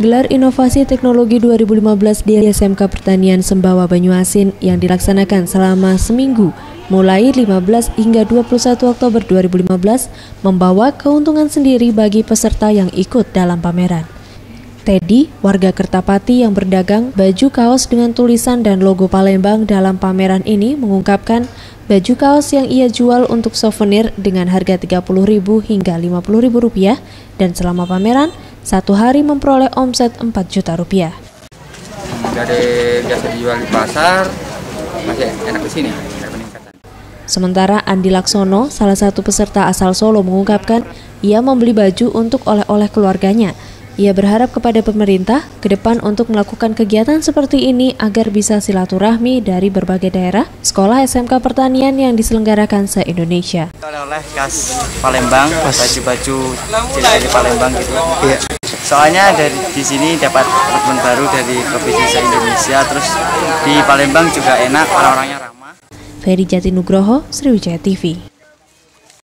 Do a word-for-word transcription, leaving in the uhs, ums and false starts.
Gelar Inovasi Teknologi dua ribu lima belas di S M K Pertanian Sembawa Banyuasin yang dilaksanakan selama seminggu mulai lima belas hingga dua puluh satu Oktober dua ribu lima belas membawa keuntungan sendiri bagi peserta yang ikut dalam pameran. Teddy, warga Kertapati yang berdagang baju kaos dengan tulisan dan logo Palembang dalam pameran ini mengungkapkan baju kaos yang ia jual untuk souvenir dengan harga tiga puluh ribu hingga lima puluh ribu rupiah dan selama pameran satu hari memperoleh omset empat juta rupiah. Dari biasa dijual di pasar, masih enak di sini. Sementara Andi Laksono, salah satu peserta asal Solo, mengungkapkan ia membeli baju untuk oleh-oleh keluarganya. Ia berharap kepada pemerintah ke depan untuk melakukan kegiatan seperti ini agar bisa silaturahmi dari berbagai daerah, sekolah S M K Pertanian yang diselenggarakan se-Indonesia. Oleh-oleh khas Palembang, baju-baju dari Palembang gitu. Iya. Soalnya dari di sini dapat teman baru dari provinsi se-Indonesia, terus di Palembang juga enak, orang-orangnya ramah. Ferry Jatinugroho, Sriwijaya T V.